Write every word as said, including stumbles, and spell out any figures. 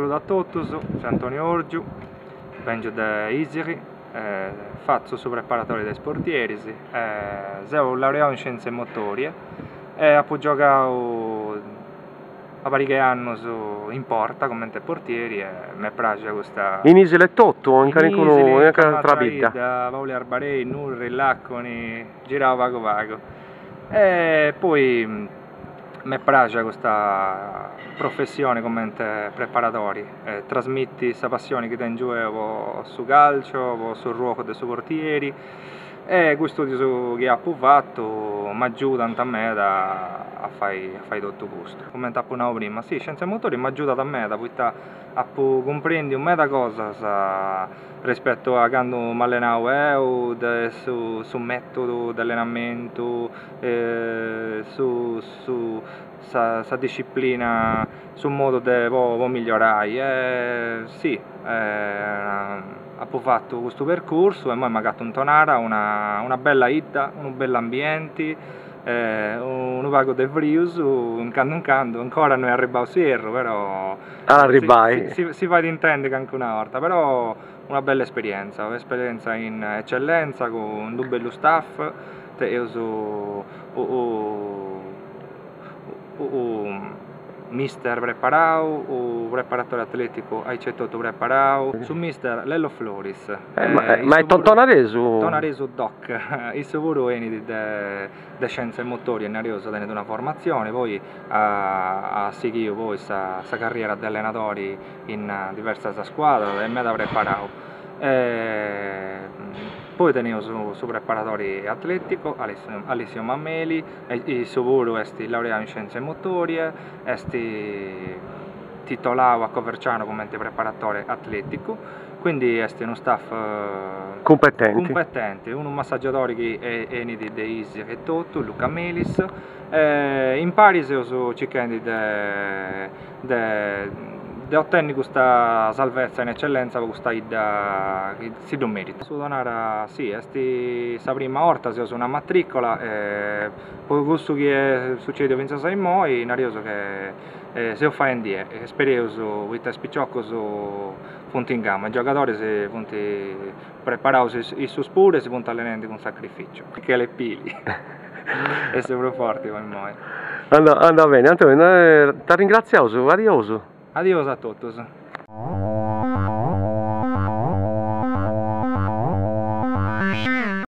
saluto a tutti, sono Antonio Orgiu, vengo da Isiri, eh, faccio su preparatore dei sportieri, eh, sono laureato in scienze motorie e ho giocato a parecchi anni in porta come portieri e mi piace questa... In Isile è tutto, anche in uno anche tra vita. Da Paoli Arbarei, Nurri, Lacconi, giravo vago vago. E poi mi piace questa professione come preparatori, eh, trasmetti questa passione che tengo su calcio, sul ruolo dei portieri e questo che ho fatto mi aiuta a me da, a fare, a fare tutto questo. Come ho prima, sì, scienze motori mi aiuta a me da a comprendere un meta cosa sa, rispetto a quando mi allenavo eh, su, su metodo di allenamento, eh, su, su sa, sa disciplina, sul modo di migliorare. Eh, sì, eh, ho fatto questo percorso e poi mi ha fatto un tonara, una, una bella ida, un bel ambiente. Eh, un pago del Vrius, un canto un canto, ancora non è arrivato Sierro, però ah, si, si, si, si fa di intendere anche una volta, però una bella esperienza, un'esperienza in eccellenza con un bello staff, io so, oh, oh, oh, oh, mister preparato, o preparatore atletico hai tutto preparato, su mister Lello Floris. Eh, eh, ma, ma è Tonaresu? Tonaresu Doc, il suo è di de scienze motori e nervoso tenendo una formazione, poi ha uh, seguito poi questa carriera di allenatori in uh, diverse squadre e me da preparato. Eh, poi tenevo su, su preparatori atletico, Alessio, Alessio Mammeli, e il suo è laureato in scienze motorie, è titolato a Coverciano come preparatore atletico, quindi è uno staff uh, competente. competente, uno massaggiatore che è, è di Deisi e tutto, Luca Melis, eh, in Paris io sono cercando di di ottenere questa salvezza in eccellenza per questa idea che si do merito. Su donare sì, è la prima volta se ho una matricola, eh, poi questo che succede penso in moi, narioso che eh, se lo fa in die, spero su questa spicciocco su punti in gamma, i giocatori si punti preparati i suoi spure si punti allenando con sacrificio, che le pili e sempre forti con noi. Andà, andà bene, Antonio, eh, ti ringrazio, adioso. Adios a tutti.